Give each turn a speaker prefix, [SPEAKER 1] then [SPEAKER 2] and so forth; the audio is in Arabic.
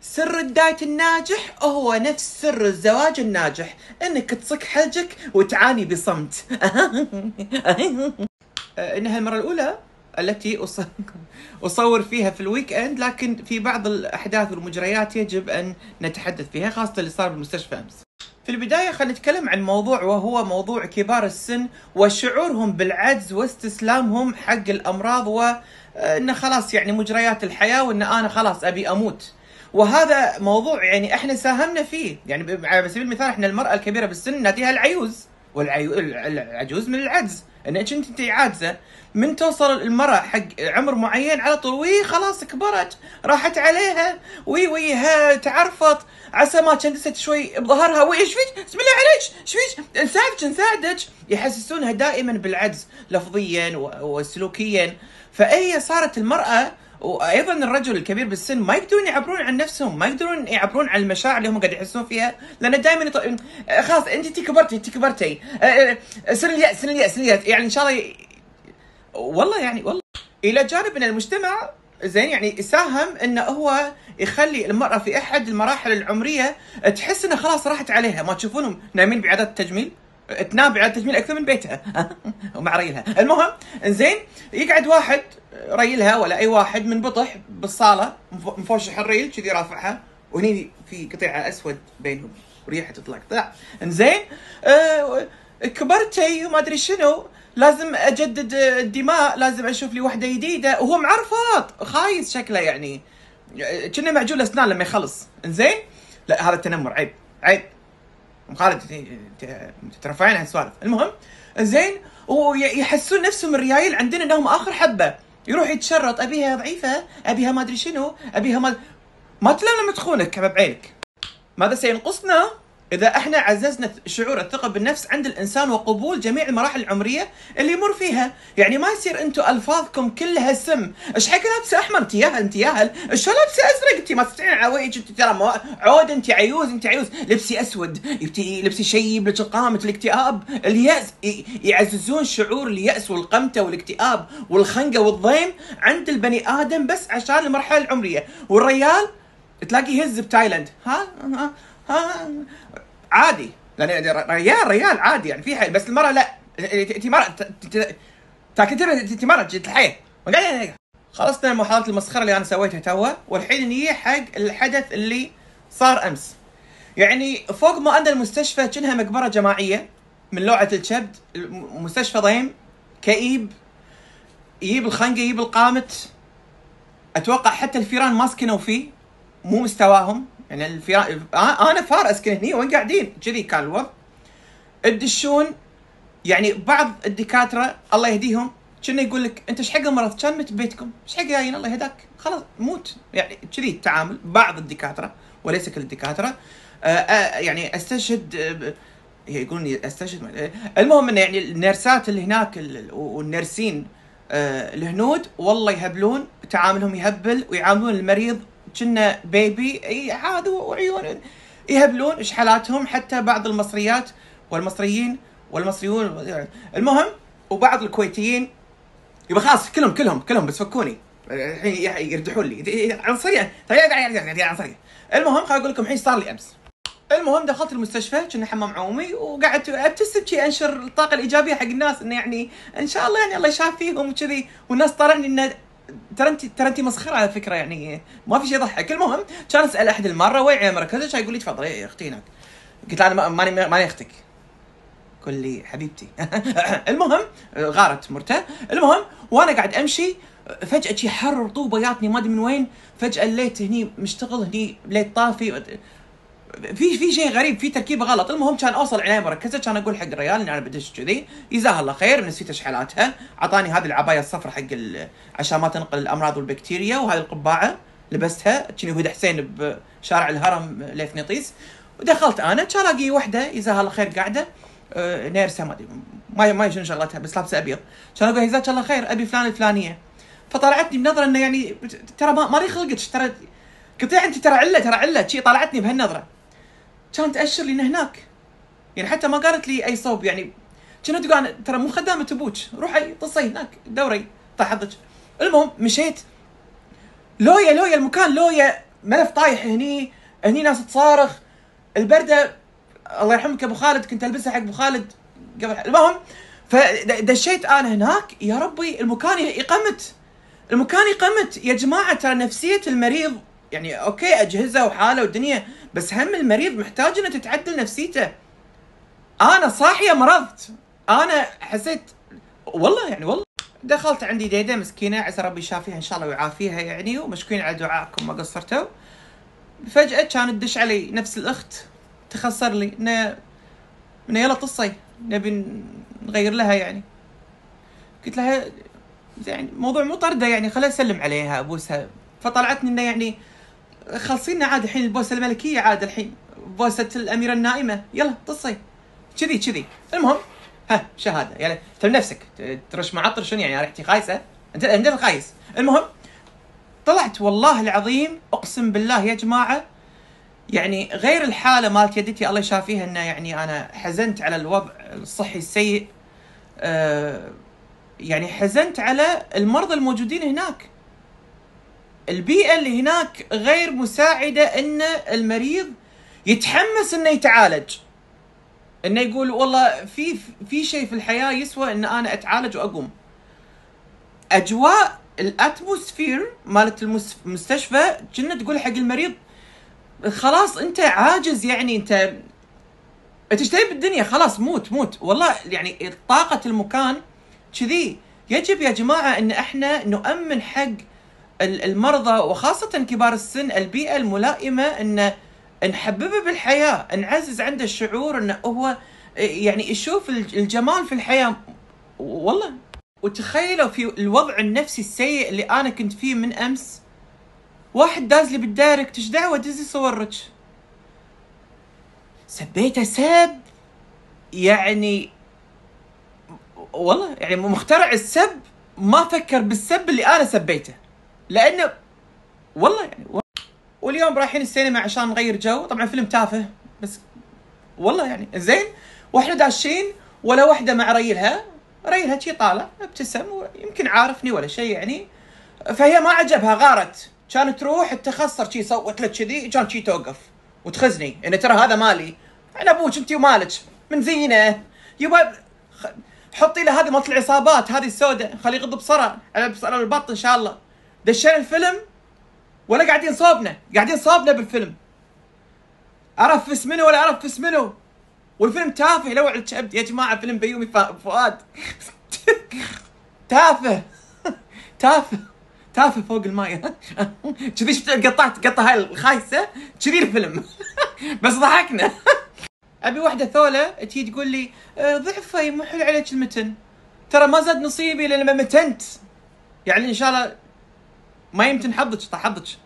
[SPEAKER 1] سر الدايت الناجح هو نفس سر الزواج الناجح، انك تصك حلجك وتعاني بصمت. انها المرة الاولى التي اصور فيها في الويك اند، لكن في بعض الاحداث والمجريات يجب ان نتحدث فيها، خاصة اللي صار بالمستشفى امس. في البداية خلينا نتكلم عن موضوع، وهو موضوع كبار السن وشعورهم بالعجز واستسلامهم حق الامراض، وان خلاص يعني مجريات الحياة، وان انا خلاص ابي اموت. وهذا موضوع يعني احنا ساهمنا فيه، يعني على سبيل المثال احنا المرأة الكبيرة بالسن ناتيها العيوز، والعجوز من العجز، انك انت عاجزة من توصل المرأة حق عمر معين على طول وي خلاص كبرت راحت عليها ويها تعرفط، عسى ما كندست شوي بظهرها وي ايش فيك بسم الله عليك ايش فيك نساعدك، يحسسونها دائما بالعجز لفظيا وسلوكيا. فهي صارت المرأة وايضا الرجل الكبير بالسن ما يقدرون يعبرون عن نفسهم، ما يقدرون يعبرون عن المشاعر اللي هم قاعد يحسون فيها، لان دائما خلاص انت كبرتي سن اليأس يعني ان شاء الله والله الى جانب من المجتمع زين يعني ساهم انه هو يخلي المرأة في احد المراحل العمرية تحس انها خلاص راحت عليها، ما تشوفونهم نايمين بعيادات التجميل، تنام بعيادة التجميل اكثر من بيتها ومع ريلها. المهم زين يقعد واحد ريلها ولا اي واحد من بطح بالصالة مفوشح الريل كذي رافعها، وهني في قطيعة اسود بينهم وريحة طلع انزين كبرتي وما ادري شنو، لازم اجدد الدماء، لازم اشوف لي وحده جديده، وهو معرفط خايس شكله يعني كنا معجون اسنان لما يخلص. انزين لا هذا التنمر عيب خالد ترفعين عن سوالف. المهم انزين ويحسون نفسهم الريايل عندنا انهم اخر حبه، يروح يتشرط ابيها ضعيفه، ابيها ما ادري شنو، ابيها ما تلام لما تخونك كباب عينك. ماذا سينقصنا إذا احنا عززنا شعور الثقة بالنفس عند الإنسان وقبول جميع المراحل العمرية اللي يمر فيها؟ يعني ما يصير أنتم ألفاظكم كلها سم، إيش حق لابسة أحمر أنت ياهل، إيش لابسة أزرق أنت ما تستطيعين عويج أنت ترى عود أنت عيوز لبسي أسود لبسي شيب لك قامة الاكتئاب اليأس، يعززون شعور اليأس والقمتة والاكتئاب والخنقة والضيم عند البني آدم بس عشان المرحلة العمرية. والريال تلاقي يهز بتايلاند ها عادي، لان ريال عادي يعني في حي، بس المرأة لا، انت مرأة انت مرأة جد الحياة. خلصنا محاضرة المسخرة اللي انا سويتها توا، والحين نيجي حق الحدث اللي صار امس. يعني فوق ما ان المستشفى كأنها مقبرة جماعية من لوعة الكبد، مستشفى ضيم كئيب، يجيب الخنقة يجيب القامت، اتوقع حتى الفيران ما سكنوا فيه، مو مستواهم يعني الفيران. انا فار اسكن هني وين قاعدين كذي كان الوضع. الدشون يعني بعض الدكاتره الله يهديهم كنا يقول لك انت ايش حق مرض كان مت ببيتكم، ايش حق جايين الله يهداك خلاص موت، يعني كذي التعامل بعض الدكاتره وليس كل الدكاتره. يعني استشهد يقولون استشهد. المهم انه يعني النيرسات اللي هناك والنيرسين الهنود والله يهبلون، تعاملهم يهبل ويعاملون المريض كنا بيبي عاد وعيون يهبلون ايش حالاتهم. حتى بعض المصريات والمصريون المهم وبعض الكويتيين يبقى خلاص كلهم بس فكوني الحين يردحون لي عنصريه عنصريه. المهم خليني اقول لكم الحين صار لي امس. المهم دخلت المستشفى كنا حمام عمومي وقعدت ابتسم شي انشر الطاقه الايجابيه حق الناس، انه يعني ان شاء الله يعني الله يشافيهم وكذي، والناس طالعني انه ترى انت مسخره على فكره يعني ما في شيء يضحك. المهم كان اسال احد المره وين عمرك كذا، كان يقول لي تفضل يا اختي هناك، قلت له انا ماني اختك، قال لي حبيبتي. المهم غارت مرته. المهم وانا قاعد امشي فجاه شي حر رطوبه جاتني ما ادري من وين، فجاه الليت هني مشتغل هني ليت طافي، في شيء غريب، في تركيبه غلط. المهم كان اوصل عنايه مركزه، كان اقول حق الرجال اني انا بدش كذي، جزاها الله خير نسيت ايش حالاتها، اعطاني هذه العبايه الصفراء حق عشان ما تنقل الامراض والبكتيريا، وهذه القبعه لبستها كني هدى حسين بشارع الهرم لفنيطيس. ودخلت انا كان الاقي وحده جزاها الله خير قاعده نيرسه ما شنو شغلتها بس لابسه ابيض، كان اقول جزاك الله خير ابي فلان الفلانيه، فطلعتني بنظره انه يعني ترى ما لي خلقك، ترى قطيع انت ترى عله شي، طلعتني بهالنظره كانت تأشر لي هناك، يعني حتى ما قالت لي اي صوب، يعني كنت تقول انا ترى مو خدامه ابوك، روحي طصي هناك دوري طاح حظك. المهم مشيت لويا المكان لويا ملف طايح هني، هني ناس تصارخ، البرده الله يرحمك ابو خالد كنت البسها حق ابو خالد قبل. المهم فدشيت انا هناك، يا ربي المكان يقمت، المكان يقمت يا جماعه. ترى نفسيه المريض يعني اوكي اجهزه وحاله والدنيا، بس هم المريض محتاج انه تتعدل نفسيته. انا صاحيه مرضت، انا حسيت والله يعني والله. دخلت عندي ديده مسكينه، عسى ربي يشافيها ان شاء الله ويعافيها يعني، ومشكورين على دعائكم ما قصرتوا. فجاه كانت تدش علي نفس الاخت تخسر لي انه يلا طصي نبي نغير لها يعني. قلت لها يعني موضوع مو طرده يعني، خليني اسلم عليها ابوسها. فطلعتني انه يعني خلصينا عاد الحين البوسه الملكيه، عاد الحين بوسه الاميره النائمه، يلا طصي كذي. المهم ها شهاده يعني تم نفسك ترش معطر شنو يعني ريحتي خايسه؟ انت الخايس. المهم طلعت والله العظيم اقسم بالله يا جماعه، يعني غير الحاله مالت يدتي الله يشافيها، انه يعني انا حزنت على الوضع الصحي السيء، يعني حزنت على المرضى الموجودين هناك. البيئه اللي هناك غير مساعده ان المريض يتحمس انه يتعالج، انه يقول والله في شيء في الحياه يسوى ان انا اتعالج واقوم. اجواء الاتموسفير مالت المستشفى كنا تقول حق المريض خلاص انت عاجز، يعني انت ايش تبي بالدنيا، خلاص موت والله. يعني طاقه المكان كذي. يجب يا جماعه ان احنا نؤمن حق المرضى وخاصه كبار السن البيئه الملائمه، ان نحببه بالحياه، نعزز عنده الشعور انه هو يعني يشوف الجمال في الحياه والله. وتخيلوا في الوضع النفسي السيء اللي انا كنت فيه من امس، واحد داز لي بالدايركت ايش دعوه دزي صورك، سبيته سب يعني والله يعني مخترع السب ما فكر بالسب اللي انا سبيته، لانه والله يعني واليوم رايحين السينما عشان نغير جو، طبعا فيلم تافه بس والله يعني زين، واحنا داشين ولا واحده مع ريلها شي طالع ابتسم ويمكن عارفني ولا شيء يعني، فهي ما عجبها غارت، كانت تروح تخسر شي صوت لك كذي، كان شي توقف وتخزني ان ترى هذا مالي، انا ابوك انت ومالك من زينه يبا حطي له هذه مالت العصابات هذه السوداء، خليه يغض بصره على البط ان شاء الله. دشينا الفيلم ولا قاعدين صوبنا بالفيلم، عرف منو ولا عرف منو، والفيلم تافه لو على الكبد يا جماعه، فيلم بيومي فؤاد تافه فوق الماي كذي. شفت قطه هاي الخايسه كذي الفيلم بس ضحكنا. ابي واحده ثوله تجي تقول لي ضعفي مو حلو عليك المتن، ترى ما زاد نصيبي لما متنت، يعني ان شاء الله ما يمتن حظك